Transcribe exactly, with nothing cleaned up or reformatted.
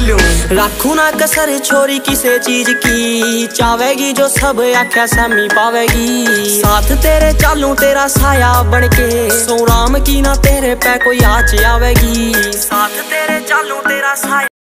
लूं। रखू ना कसर छोरी किसे चीज की, चावेगी जो सब आख्या समी पावेगी। साथ तेरे चालू तेरा साया बनके, सो राम की ना तेरे पे कोई आँच आवेगी। साथ तेरे चालू तेरा साया